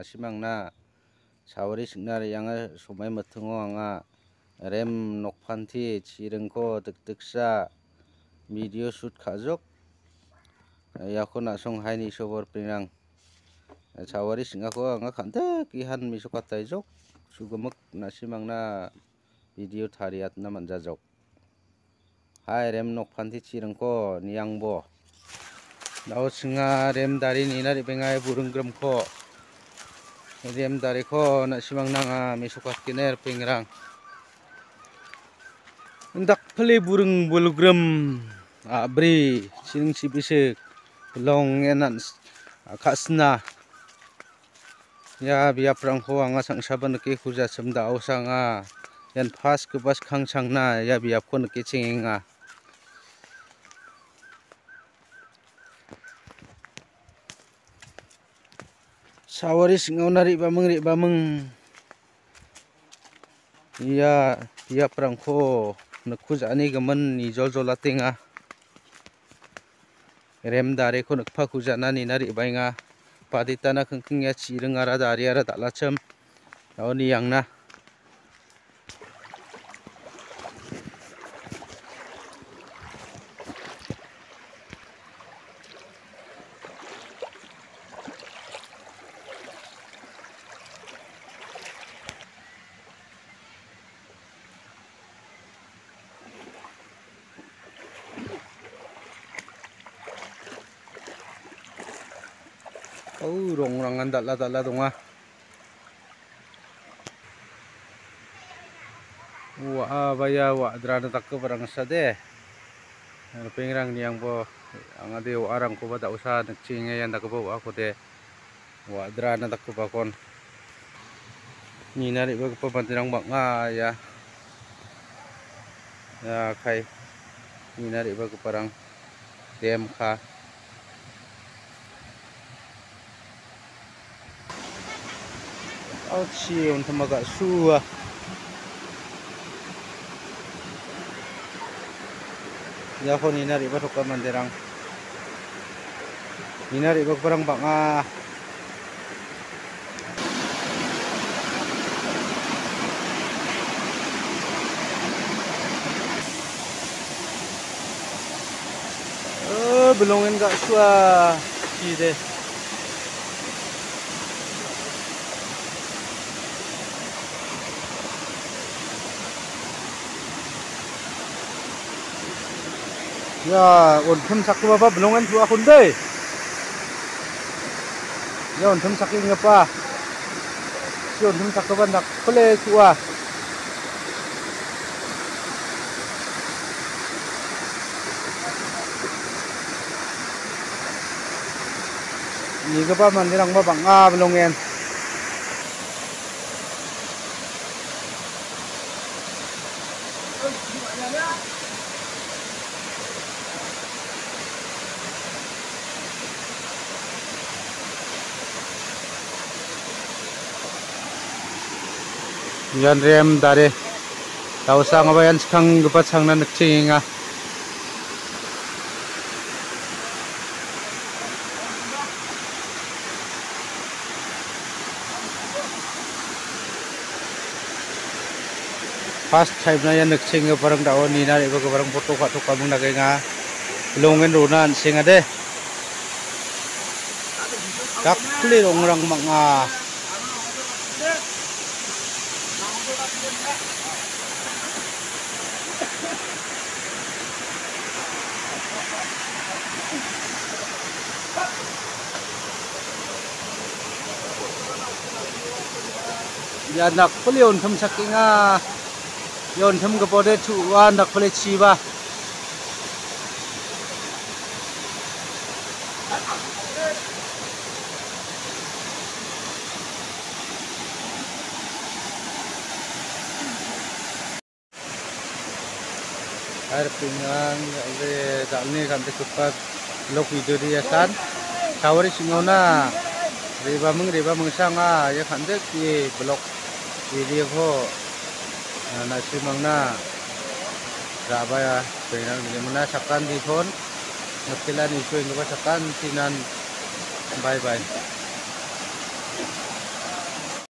nasimangna sawari signari yang somai matungo anga rem nokpanti chirengko dekdeksa video shoot khajok yako nasong haini sobor pinang sawari singako anga khante kihan misokatai jok sugamuk nasimangna video thariat na manjajok hai rem nokpanti chirengko niangbo Nau singa rem dari nina di pengai burung gremko rem dari ko nak simang nanga misukat kiner pengrang hendak peli burung bulu grem abri sing si bisik long enan akasna ya biap rangko anga sang saban ke kuja semda ausanga yan pas kebas khang sangna ya biap ko ke cinga Sawari singaw na ri bameng iya tiap rangko nakuz ani gaman ni jol jolatinga rem dare ko nakpa kuzana ni nari bainga paditana kengkengya cireng ara dari ara dalacem ni yangna rongrang dala donga wa baya wa drana takko barang sade pengrang niang bo angade arang ko bada usa nakcinge yan takko ako de wa drana takko bakon ni nari ba ko pantirang banga ya kai ni nari ba ko parang dem kha Ouchi untuk maga suah ya ko ni nari ba to ka mandirang ni nari ba parang banga belongin gak suah ide Ya, untum sakit apa belongan dua kunde. Ya, untum sakit ngapa? Si untum sakit apa nak pele tua. Ni ngapa mandirang ba banga belongan. Yan rem dari tahu sang apa yan sekarang gepat sang nak cinga fast time na yan nak cinga parang daun ni nari baga parang foto kamu nak nga longen runan singa deh tak kli orang mga ya nak peli on tham sakinga yon tham ka pode chuwa nak peli chiba air pingang ale dalne kan tepat lok video dia san sawari singona reba meng sanga ya kan de ki blok video ko nasimangna rabaya penang dimana sakan di phone nakilan isu yang sakan tinan bye bye